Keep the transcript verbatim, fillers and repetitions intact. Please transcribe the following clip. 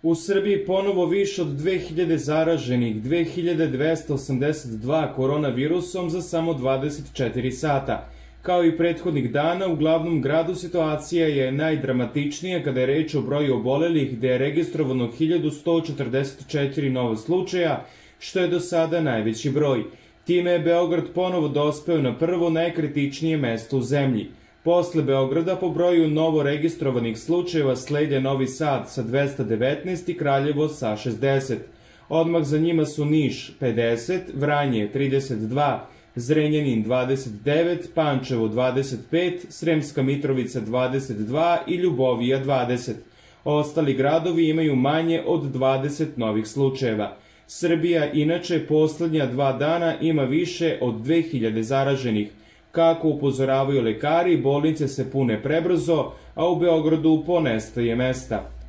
U Srbiji ponovo više od dve hiljade zaraženih, dve hiljade dvesta osamdeset dva koronavirusom za samo dvadeset četiri sata. Kao i prethodnih dana, u glavnom gradu situacija je najdramatičnija kada je reč o broju obolelih, gde je registrovano hiljadu sto četrdeset četiri nova slučaja, što je do sada najveći broj. Time je Beograd ponovo dospeo na prvo najkritičnije mesto u zemlji. Posle Beograda po broju novo registrovanih slučajeva slede Novi Sad sa dvesta devetnaest i Kraljevo sa šezdeset. Odmah za njima su Niš pedeset, Vranje trideset dva, Zrenjanin dvadeset devet, Pančevo dvadeset pet, Sremska Mitrovica dvadeset dva i Ljubovija dvadeset. Ostali gradovi imaju manje od dvadeset novih slučajeva. Srbija inače poslednja dva dana ima više od dve hiljade zaraženih. Kako upozoravaju lekari, bolnice se pune prebrzo, a u Beogradu ponestaje mesta.